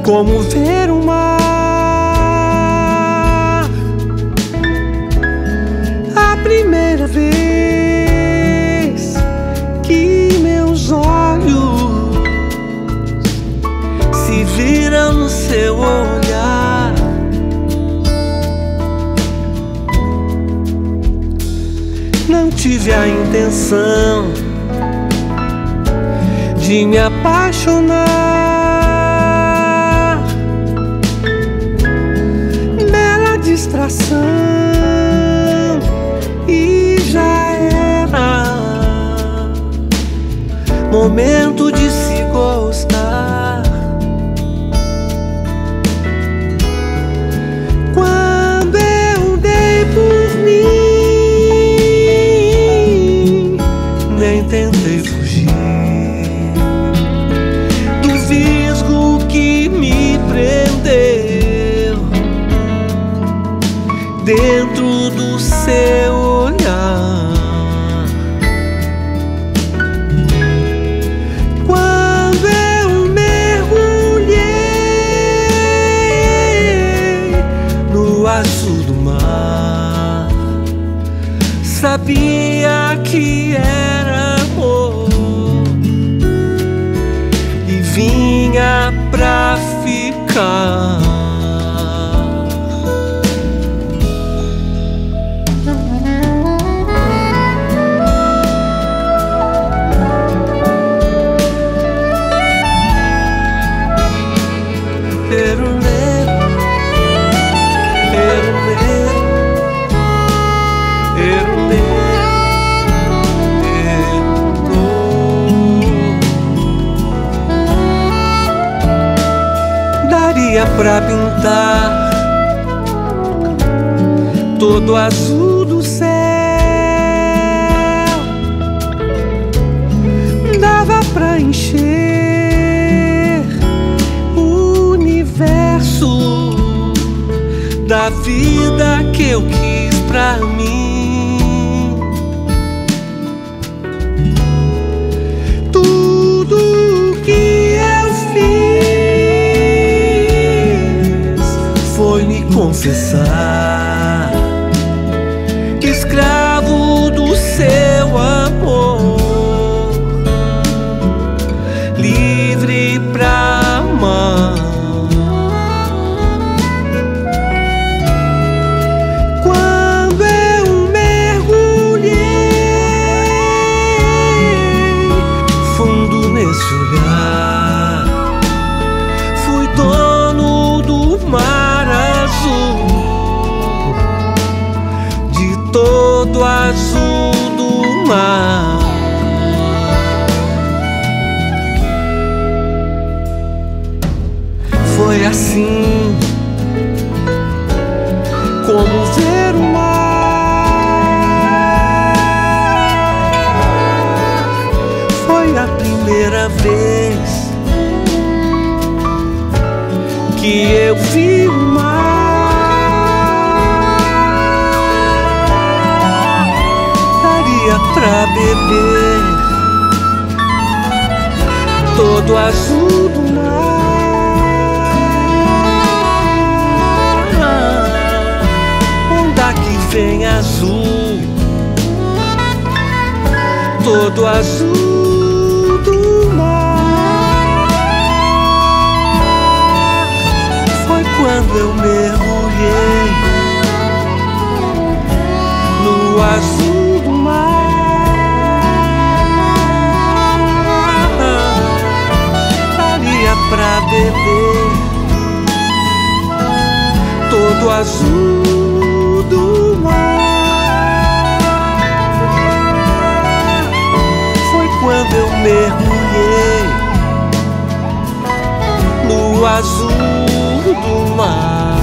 como ver o mar. A primeira vez que meus olhos se viram no seu olhar, não tive a intenção de me apaixonar. Bela distração e já era momento de se gostar. Quando eu dei por mim, nem tentei fugir do visgo que me prendeu dentro do seu olhar. Quando eu mergulhei no azul do mar, sabia que era amor e vinha pra ficar. Daria pra pintar todo azul do céu, dava pra encher o universo da vida que eu quis pra mim. Tudo que eu fiz foi me confessar que escravo do seu amor, livre pra amar. Quando eu mergulhei fundo nesse olhar, fui dono do mar azul, de todo azul do mar. Foi assim como ver o mar. Foi a primeira vez que eu vi o mar. Daria pra beber todo azul do mar. Onda que vem azul, todo azul do mar. Foi quando eu mergulhei no azul do mar. Daria pra beber todo azul do mar. Foi quando eu mergulhei no azul do mar.